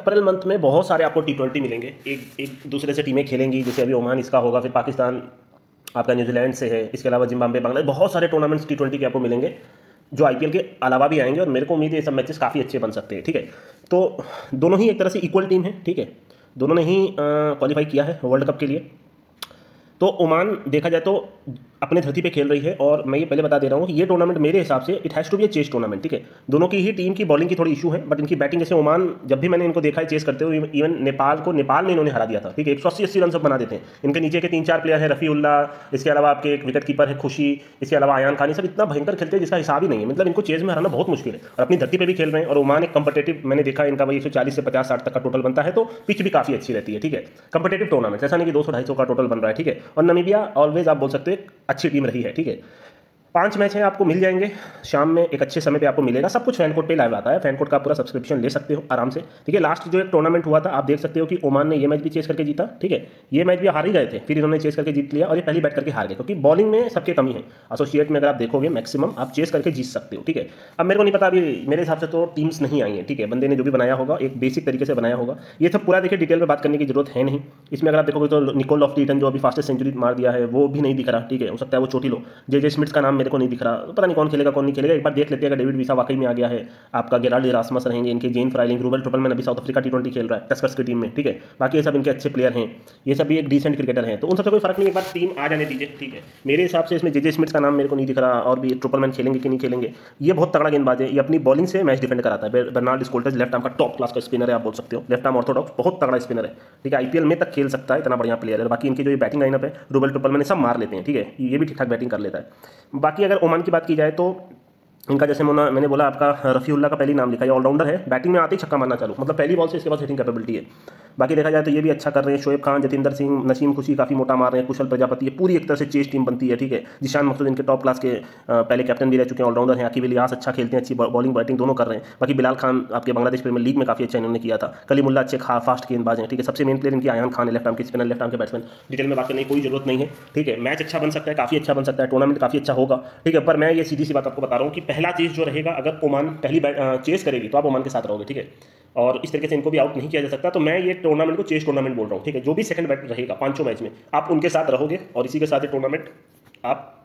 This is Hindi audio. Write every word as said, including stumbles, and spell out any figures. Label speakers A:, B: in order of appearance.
A: अप्रैल मंथ में बहुत सारे आपको टी ट्वेंटी मिलेंगे, एक एक दूसरे से टीमें खेलेंगी, जैसे अभी ओमान इसका होगा, फिर पाकिस्तान आपका न्यूजीलैंड से है, इसके अलावा जिम्बाब्वे, बांग्लादेश, बहुत सारे टूर्नामेंट्स टी ट्वेंटी के आपको मिलेंगे जो आईपीएल के अलावा भी आएंगे, और मेरे को उम्मीद है ये सब मैचेस काफ़ी अच्छे बन सकते हैं। ठीक है, तो दोनों ही एक तरह से इक्वल टीम है। ठीक है, दोनों ने ही क्वालिफाई किया है वर्ल्ड कप के लिए। तो ओमान देखा जाए तो अपने धरती पे खेल रही है, और मैं ये पहले बता दे रहा हूँ कि ये टूर्नामेंट मेरे हिसाब से it has to be a chess tournament. ठीक है, दोनों की ही टीम की बॉलिंग की थोड़ी इशू है, बट इनकी बैटिंग, जैसे ओमान जब भी मैंने इनको देखा है चेस करते हुए, इवन नेपाल को नेपाल में इन्होंने हरा दिया था। ठीक है, एक सौ अस्सी अस्सी रन सब बना देते हैं। इनके नीचे के तीन चार प्लेयर हैं, रफ़ीउल्ला, इसके अलावा आपके एक विकेट कीपर है खुशी, इसके अलावा आयान खान, सब इतना भयंकर खेलते हैं जिसका हिसाब ही नहीं है। मतलब इनको चेस में हराना बहुत मुश्किल है, और अपनी धरती पर भी खेल रहे हैं। और ओमान एक कंपटेटिव, मैंने देखा इनका भाई एक सौ चालीस से पचास साठ तक का टोटल बनता है, तो पिच भी काफ़ी अच्छी रहती है। ठीक है, कंपटेटिव टूर्नामेंट, ऐसा नहीं कि दो सौ ढाई सौ का टोटल बन रहा है। ठीक है, और नमीबिया ऑलवेज आप बोल सकते हैं अच्छी टीम रही है। ठीक है, पांच मैच हैं, आपको मिल जाएंगे शाम में एक अच्छे समय पे आपको मिलेगा। सब कुछ फैन कोड पे लाइव आता है, फैन कोड का पूरा सब्सक्रिप्शन ले सकते हो आराम से। ठीक है, लास्ट जो एक टूर्नामेंट हुआ था आप देख सकते हो कि ओमान ने ये मैच भी चेस करके जीता। ठीक है, ये मैच भी हार ही गए थे, फिर इन्होंने चेस करके जीत लिया, और ये पहली बैट करके हार गए, क्योंकि बॉलिंग में सबके कमी है। एसोसिएट में अगर आप देखोगे मैक्सिमम आप चेस करके जीत सकते हो। ठीक है, अब मेरे को नहीं पता, अभी मेरे हिसाब से तो टीम्स नहीं आई है। ठीक है, बंदे ने जो भी बनाया होगा एक बेसिक तरीके से बनाया होगा। ये सब पूरा देखिए डिटेल में बात करने की जरूरत है नहीं। इसमें अगर आप देखोगे तो निकोल लॉफ्टन जो अभी फास्टेस्ट सेंचुरी मार दिया है वो भी नहीं दिख रहा। ठीक है, हो सकता है वो चोटी लो। जे जे स्मिथ का नाम मेरे को नहीं दिख रहा, पता नहीं कौन खेलेगा कौन नहीं खेलेगा, एक बार देख लेते हैं। अगर डेविड विसा वाकई में आ गया है, आपका गेराल्ड इरास्मस रहेंगे, इनके जेन फ्राइलिंग, रूबल ट्रिपलमैन अभी साउथ अफ्रीका टी ट्वेंटी खेल रहा है टस्कर्स की टीम में। ठीक है, बाकी ये सब इनके अच्छे प्लेयर हैं, ये सब भी एक डिसेंट क्रिकेटर हैं, तो उन सबसे कोई फर्क नहीं, एक बार टीम आ जाने दीजिए। ठीक है, मेरे हिसाब से इसमें जे जे स्मिथ का नाम मेरे को नहीं दिख रहा, और भी ट्रिपलमैन खेलेंगे कि नहीं खेलेंगे। ये बहुत तगड़ा गेंदबाज है, ये अपनी बॉलिंग से मैच डिफेंड कराता है। बर्नार्ड स्कोल्टर्स लेफ्ट आर्म का टॉप क्लास का स्पिनर है, आप बोल सकते हो लेफ्ट आर्म ऑर्थोडॉक्स, बहुत तगड़ा स्पिनर है। ठीक है, आईपीएल में तक खेल सकता है, इतना बढ़िया प्लेयर है। बाकी इनकी जो बैटिंग लाइनअप है, रूबल ट्रिपलमैन सब मार लेते हैं। ठीक है, ये भी ठीक ठाक बैटिंग कर लेता है। बाकी अगर ओमान की बात की जाए तो इनका जैसे मोना मैंने बोला, आपका रफ़ीउल्ला का पहली नाम लिखा है, ऑलराउंडर है, बैटिंग में आते ही छक्का मारना चालू, मतलब पहली बॉल से इसके पास हिटिंग कैपेबिलिटी है। बाकी देखा जाए तो ये भी अच्छा कर रहे हैं, शोएब खान, जतिंदर सिंह, नसीम खुशी काफ़ी मोटा मार रहे हैं, कुशल प्रजापति, ये पूरी एक तरह से चेस टीम बनती है। ठीक है, जिशान मकसूद इनके टॉप क्लास के पहले कैप्टन भी रह चुके हैं, ऑलराउंडर हैं। आकिब इलियास अच्छा खेलते हैं, अच्छी बॉलिंग बैटिंग दोनों कर रहे हैं। बाकी बिलाल खान आपके बांग्लादेश प्रीमियर लीग में काफ़ी अच्छा इन्होंने किया था। कलीमुल्ला अच्छे खा फास्ट गेंदबाज हैं। ठीक है, सबसे मेन प्लेयर इनकी आयान खान है, लेफ्ट आर्म के स्पिनर, लेफ्ट आर्म के बैट्समैन। डिटेल में बात करने की कोई जरूरत नहीं है। ठीक है, मैच अच्छा बन सकता है, काफ़ी अच्छा बन सकता है, टूर्नामेंट काफ़ी अच्छा होगा। ठीक है, पर मैं ये सीधी सी बात आपको बता रहा हूँ कि पहला चीज़ जो रहेगा, अगर ओमान पहली चेस करेगी तो आप ओमान के साथ रहोगे। ठीक है, और इस तरीके से इनको भी आउट नहीं किया जा सकता, तो मैं ये टूर्नामेंट को चेस टूर्नामेंट बोल रहा हूँ। ठीक है, जो भी सेकंड बैटर रहेगा पांचों मैच में आप उनके साथ रहोगे, और इसी के साथ ये टूर्नामेंट आप